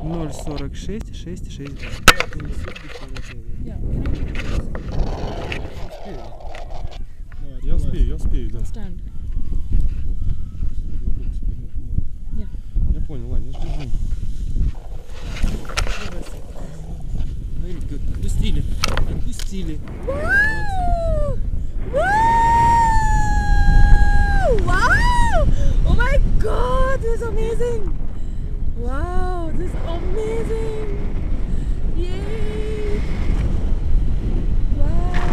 046 662. Я успею, да. Stand. Yeah. Я понял, Вань, я жду. Very good. Отпустили. Отпустили. Wow! Wow! Oh my God, this is amazing! Wow, this is amazing! Yay! Wow!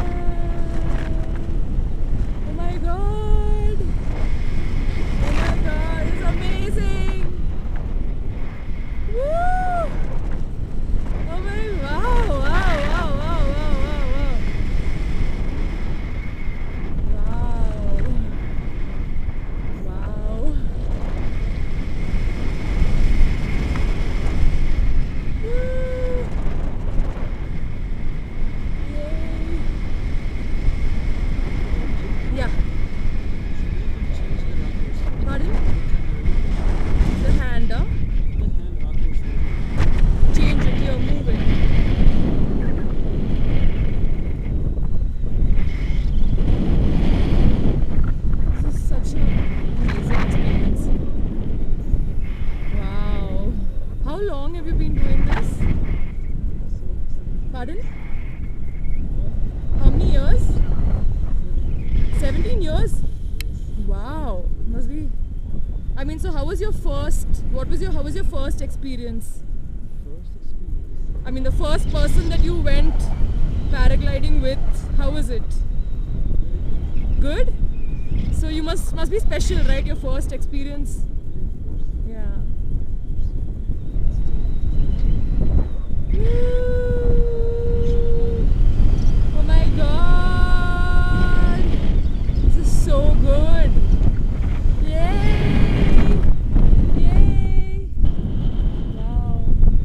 Oh my God! Oh my God, this is amazing! Woo! Oh my, wow, wow, wow, wow, wow, wow, wow. Wow. Wow. Woo. Yay. Yeah. Pardon? The hand, change it, here, move it. This is such an amazing experience. Wow. How long have you been doing this? Pardon? How many years? 17 years? Wow. Must be. I mean, so how was your first, how was your first experience? I mean, the first person that you went paragliding with, how was it? Good? So you must be special, right? Your first experience? Yeah. Woo! Oh my God! This is so good! Yay! Yay! Wow!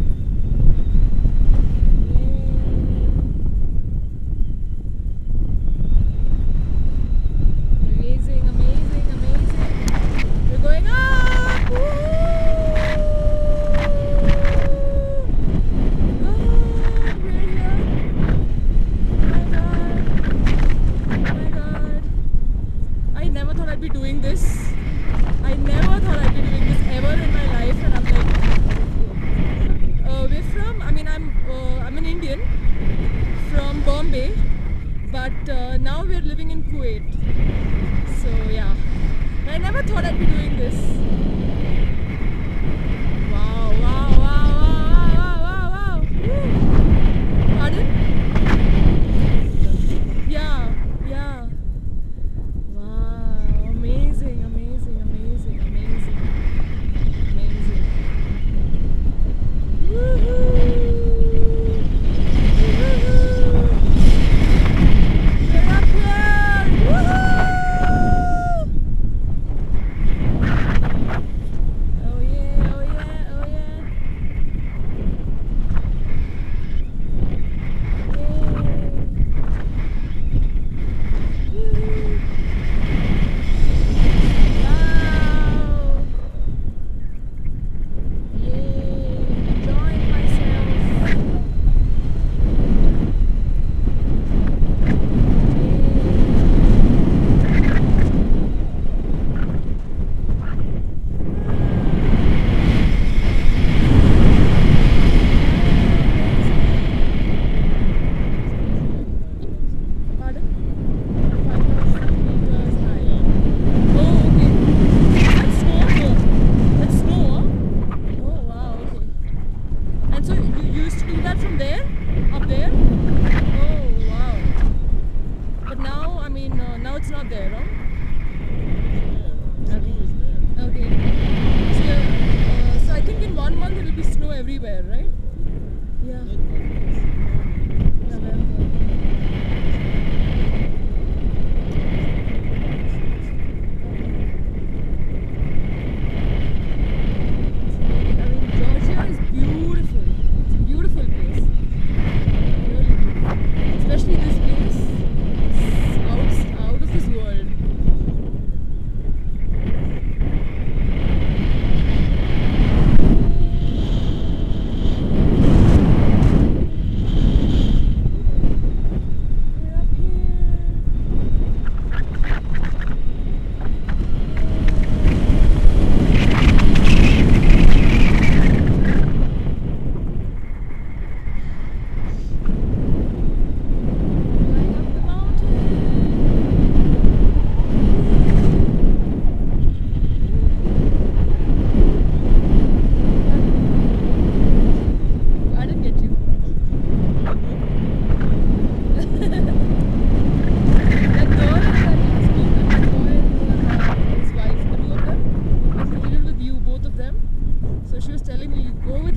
Amazing, amazing, amazing. We're going up! Woo! God, we're here. Oh my God. Oh my God. I never thought I'd be doing this. I never thought I'd be doing this ever in my life, and I'm like, we're from, I'm an Indian from Bombay, but now we're living in Kuwait. So yeah, I never thought I'd be doing this. Wow, wow, wow, wow, wow, wow, wow. Woo. Pardon? Yeah, yeah. Wow, amazing, amazing, amazing, amazing, amazing. Woohoo! Woohoo! We're up here! Woohoo!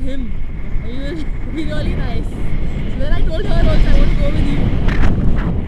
him. He will be really nice. So then I told her also I want to go with you.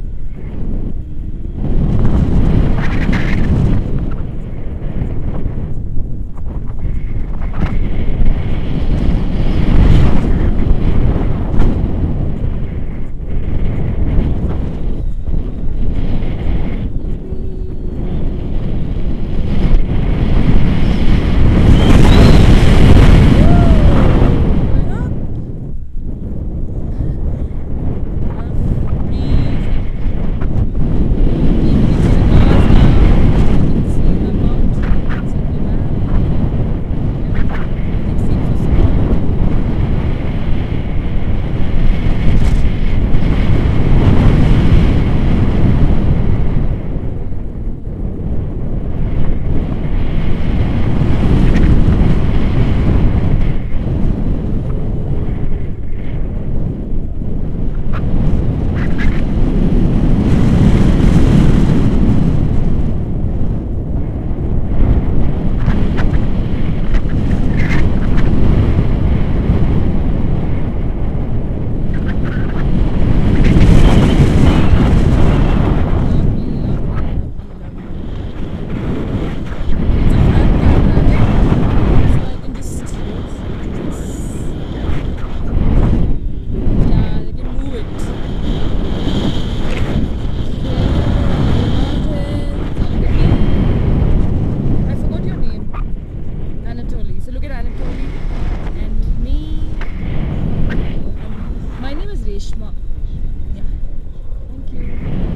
Reshma. Yeah. Thank you.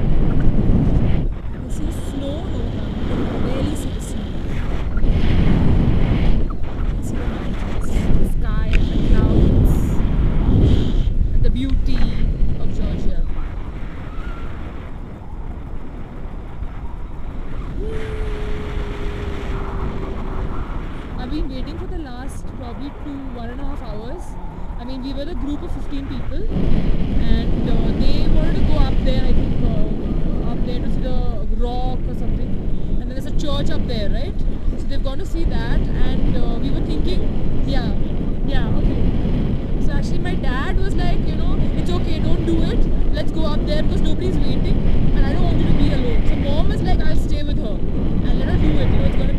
You see snow? No, you can barely see the snow. You can see the mountains, the sky and the clouds and the beauty of Georgia. I've been waiting for the last probably 1.5 hours. I mean, we were a group of 15 people and they wanted to go up there, I think, up there to see the rock or something. And then there's a church up there, right? So they've gone to see that and we were thinking, okay. So actually my dad was like, you know, it's okay, don't do it. Let's go up there because nobody's waiting and I don't want you to be alone. So mom is like, I'll stay with her and let her do it, you know, it's going to